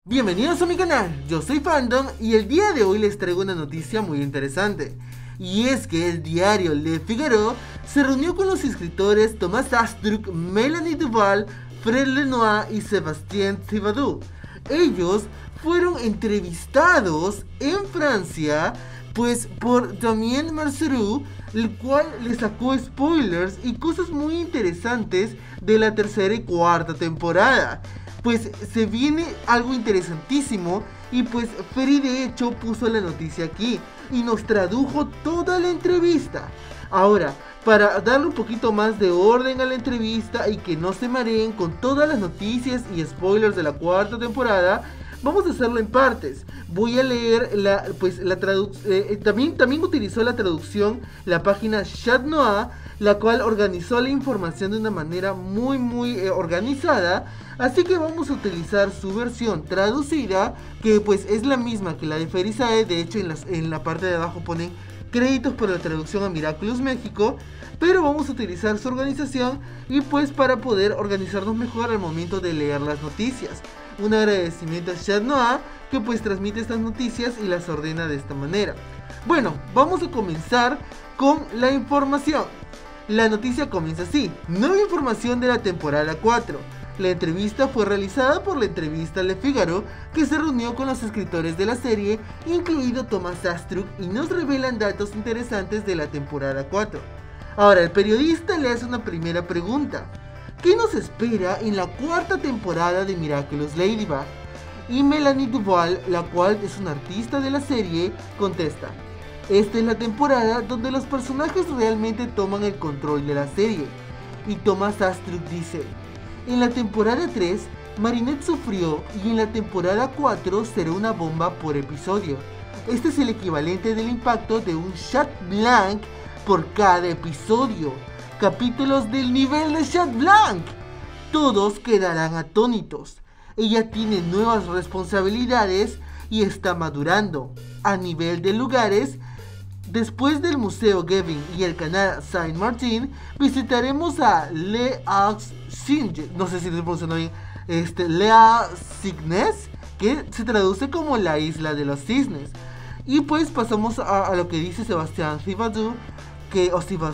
Bienvenidos a mi canal, yo soy Fandom y el día de hoy les traigo una noticia muy interesante. Y es que el diario Le Figaro se reunió con los escritores Thomas Astruc, Melanie Duval, Fred Lenoir y Sébastien Thibaudeau. Ellos fueron entrevistados en Francia pues por Damien Marceau, el cual le sacó spoilers y cosas muy interesantes de la tercera y cuarta temporada. Pues se viene algo interesantísimo y pues Feri de hecho puso la noticia aquí y nos tradujo toda la entrevista. Ahora, para darle un poquito más de orden a la entrevista y que no se mareen con todas las noticias y spoilers de la cuarta temporada, vamos a hacerlo en partes. Voy a leer la traducción. También utilizó la traducción la página Chat Noir, la cual organizó la información de una manera muy organizada. Así que vamos a utilizar su versión traducida, que pues es la misma que la de Ferisae. De hecho en la parte de abajo ponen créditos por la traducción a Miraculous México, pero vamos a utilizar su organización y pues para poder organizarnos mejor al momento de leer las noticias. Un agradecimiento a Chat Noir, que pues transmite estas noticias y las ordena de esta manera. Bueno, vamos a comenzar con la información. La noticia comienza así: nueva información de la temporada 4. La entrevista fue realizada por la entrevista Le Figaro, que se reunió con los escritores de la serie, incluido Thomas Astruc, y nos revelan datos interesantes de la temporada 4. Ahora, el periodista le hace una primera pregunta: ¿qué nos espera en la cuarta temporada de Miraculous Ladybug? Y Melanie Duval, la cual es una artista de la serie, contesta: esta es la temporada donde los personajes realmente toman el control de la serie. Y Thomas Astruc dice: en la temporada 3, Marinette sufrió y en la temporada 4 será una bomba por episodio. Este es el equivalente del impacto de un shot blank por cada episodio. Capítulos del nivel de shot blank. Todos quedarán atónitos. Ella tiene nuevas responsabilidades y está madurando. A nivel de lugares, después del Museo Gevin y el canal Saint-Martin, visitaremos a Le Cygnes, no sé si lo pronuncio bien, Le Cygnes, que se traduce como la isla de los cisnes. Y pues pasamos a lo que dice Sébastien Thibaudeau, que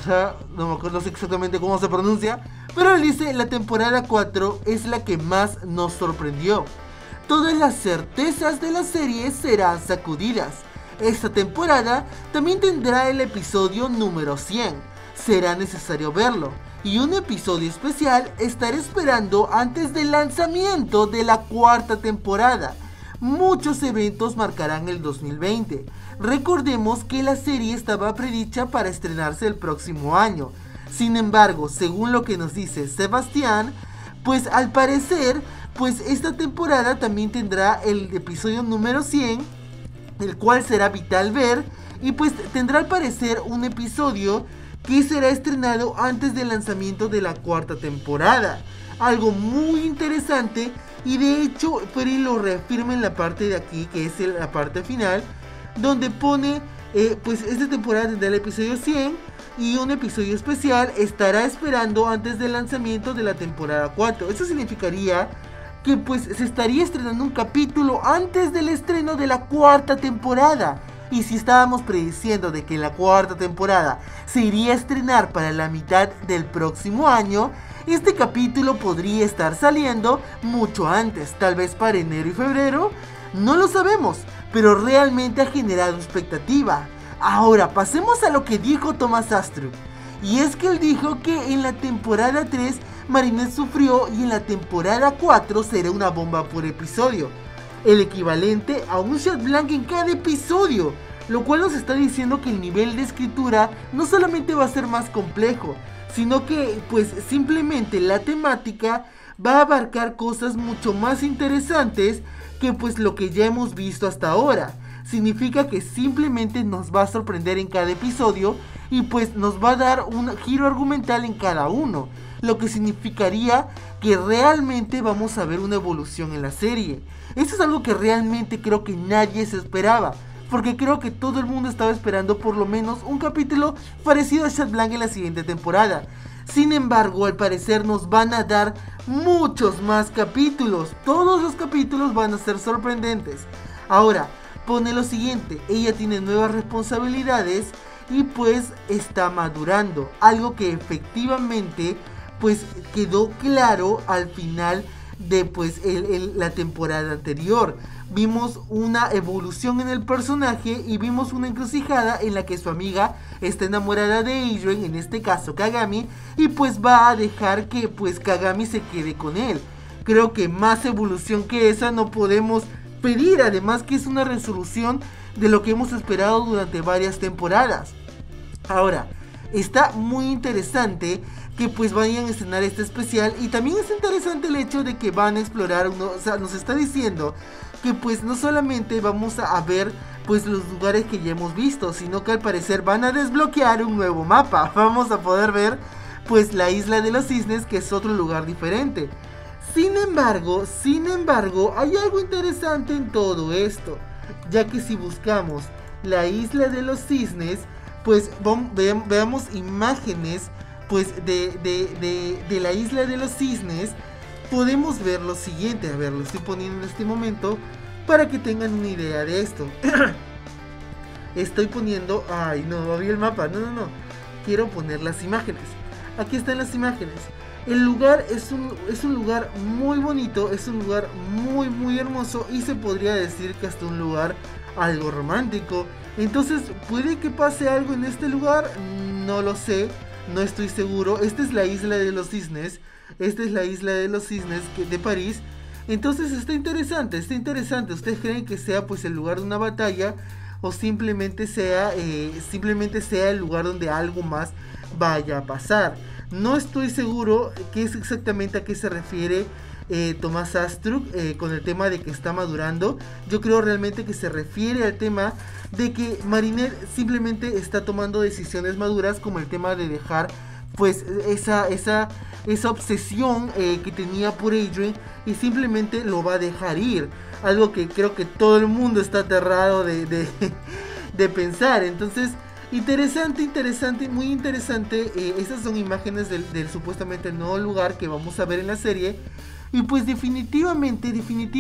no sé exactamente cómo se pronuncia, pero él dice: la temporada 4 es la que más nos sorprendió. Todas las certezas de la serie serán sacudidas. Esta temporada también tendrá el episodio número 100. Será necesario verlo. Y un episodio especial estaré esperando antes del lanzamiento de la cuarta temporada. Muchos eventos marcarán el 2020. Recordemos que la serie estaba predicha para estrenarse el próximo año. Sin embargo, según lo que nos dice Sebastián, pues al parecer, pues esta temporada también tendrá el episodio número 100, el cual será vital ver, y pues tendrá al parecer un episodio que será estrenado antes del lanzamiento de la cuarta temporada. Algo muy interesante, y de hecho Feri lo reafirma en la parte de aquí, que es la parte final, donde pone pues esta temporada tendrá el episodio 100 y un episodio especial estará esperando antes del lanzamiento de la temporada 4. Eso significaría que pues se estaría estrenando un capítulo antes del estreno de la cuarta temporada. Y si estábamos prediciendo de que la cuarta temporada se iría a estrenar para la mitad del próximo año, este capítulo podría estar saliendo mucho antes, tal vez para enero y febrero. No lo sabemos, pero realmente ha generado expectativa. Ahora pasemos a lo que dijo Thomas Astruc. Y es que él dijo que en la temporada 3 Marinette sufrió y en la temporada 4 será una bomba por episodio, el equivalente a un shot blank en cada episodio, lo cual nos está diciendo que el nivel de escritura no solamente va a ser más complejo, sino que pues simplemente la temática va a abarcar cosas mucho más interesantes que pues lo que ya hemos visto hasta ahora. Significa que simplemente nos va a sorprender en cada episodio y pues nos va a dar un giro argumental en cada uno, lo que significaría que realmente vamos a ver una evolución en la serie. Eso es algo que realmente creo que nadie se esperaba, porque creo que todo el mundo estaba esperando por lo menos un capítulo parecido a Shot Blank en la siguiente temporada. Sin embargo, al parecer nos van a dar muchos más capítulos. Todos los capítulos van a ser sorprendentes. Ahora, pone lo siguiente, ella tiene nuevas responsabilidades y pues está madurando. Algo que efectivamente pues quedó claro al final de pues la temporada anterior. Vimos una evolución en el personaje y vimos una encrucijada en la que su amiga está enamorada de Adrien, en este caso Kagami, y pues va a dejar que pues Kagami se quede con él. Creo que más evolución que esa no podemos pedir, además que es una resolución de lo que hemos esperado durante varias temporadas. Ahora, está muy interesante que pues vayan a estrenar este especial, y también es interesante el hecho de que van a explorar, o sea, nos está diciendo que pues no solamente vamos a ver pues los lugares que ya hemos visto, sino que al parecer van a desbloquear un nuevo mapa. Vamos a poder ver pues la isla de los cisnes, que es otro lugar diferente. Sin embargo, hay algo interesante en todo esto, ya que si buscamos la isla de los cisnes, pues veamos imágenes pues de la isla de los cisnes. Podemos ver lo siguiente, a ver, lo estoy poniendo en este momento para que tengan una idea de esto. Estoy poniendo, ay no vi el mapa, no, quiero poner las imágenes. Aquí están las imágenes. El lugar es un lugar muy bonito, es un lugar muy hermoso, y se podría decir que hasta un lugar algo romántico. Entonces, ¿puede que pase algo en este lugar? No lo sé, no estoy seguro. Esta es la isla de los cisnes. Esta es la isla de los cisnes de París. Entonces está interesante. ¿Ustedes creen que sea pues el lugar de una batalla, o simplemente sea el lugar donde algo más vaya a pasar? No estoy seguro qué es exactamente a qué se refiere Tomás Astruc con el tema de que está madurando. Yo creo realmente que se refiere al tema de que Marinette simplemente está tomando decisiones maduras, como el tema de dejar pues esa obsesión que tenía por Adrien, y simplemente lo va a dejar ir. Algo que creo que todo el mundo está aterrado de pensar. Entonces, interesante, muy interesante. Esas son imágenes del supuestamente nuevo lugar que vamos a ver en la serie. Y pues definitivamente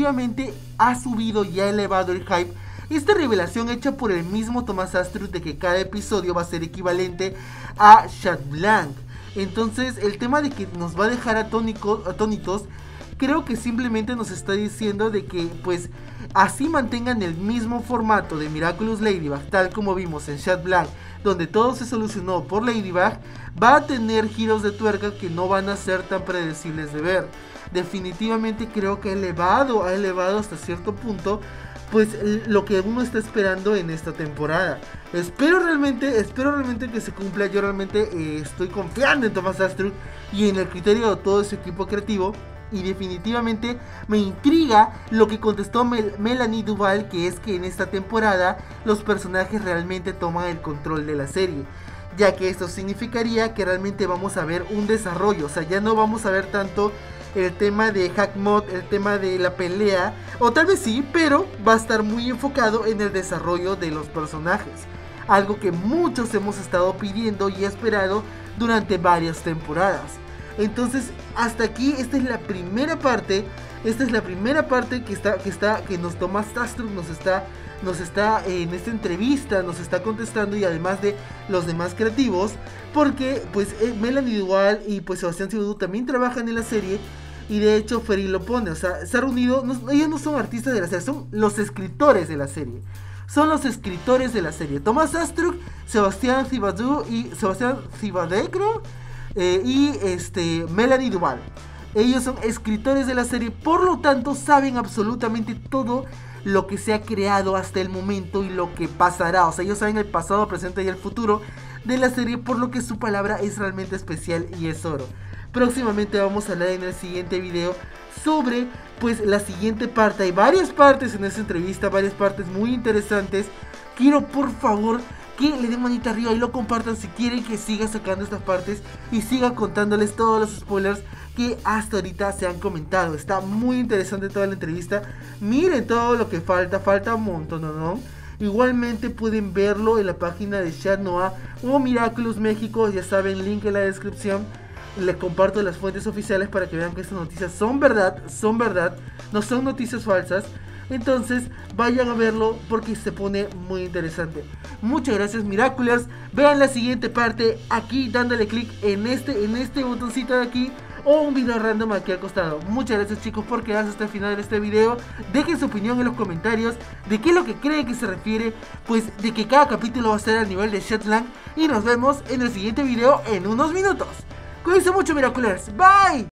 ha subido y ha elevado el hype esta revelación hecha por el mismo Tomás Astruc de que cada episodio va a ser equivalente a Chat Blanc. Entonces el tema de que nos va a dejar atónitos, creo que simplemente nos está diciendo de que pues así mantengan el mismo formato de Miraculous Ladybug, tal como vimos en Chat Blanc, donde todo se solucionó por Ladybug, va a tener giros de tuerca que no van a ser tan predecibles de ver. Definitivamente creo que ha elevado hasta cierto punto pues lo que uno está esperando en esta temporada. Espero realmente que se cumpla. Yo realmente estoy confiando en Tomás Astruc y en el criterio de todo ese equipo creativo. Y definitivamente me intriga lo que contestó Melanie Duval, que es que en esta temporada los personajes realmente toman el control de la serie, ya que esto significaría que realmente vamos a ver un desarrollo. O sea, ya no vamos a ver tanto el tema de Hackmod, el tema de la pelea, o tal vez sí, pero va a estar muy enfocado en el desarrollo de los personajes, algo que muchos hemos estado pidiendo y esperado durante varias temporadas. Entonces, hasta aquí, esta es la primera parte que nos Tomás Astruc nos está en esta entrevista, nos está contestando, y además de los demás creativos, porque pues Melanie Duval y pues Sebastián Cibodú también trabajan en la serie, y de hecho Ferry lo pone, o sea, se ha reunido, ellos no son artistas de la serie, son los escritores de la serie. Tomás Astruc, Sebastián Cibodú y Sebastián Cibodé, creo, y Melanie Duval. Ellos son escritores de la serie, por lo tanto saben absolutamente todo lo que se ha creado hasta el momento y lo que pasará. O sea, ellos saben el pasado, presente y el futuro de la serie, por lo que su palabra es realmente especial y es oro. Próximamente vamos a hablar en el siguiente video sobre pues la siguiente parte. Hay varias partes en esta entrevista, varias partes muy interesantes. Quiero por favor que le den manita arriba y lo compartan si quieren que siga sacando estas partes y siga contándoles todos los spoilers que hasta ahorita se han comentado. Está muy interesante toda la entrevista. Miren todo lo que falta un montón, ¿no? Igualmente pueden verlo en la página de Chat Noir o Miraculous México, ya saben, link en la descripción. Les comparto las fuentes oficiales para que vean que estas noticias son verdad, no son noticias falsas. Entonces vayan a verlo porque se pone muy interesante. Muchas gracias, Miraculers. Vean la siguiente parte aquí dándole clic en este botoncito de aquí, o un video random aquí al costado. Muchas gracias, chicos, por quedarse hasta el final de este video. Dejen su opinión en los comentarios de qué es lo que creen que se refiere, pues de que cada capítulo va a ser al nivel de Shetland. Y nos vemos en el siguiente video en unos minutos. Cuídense mucho, Miraculers. Bye.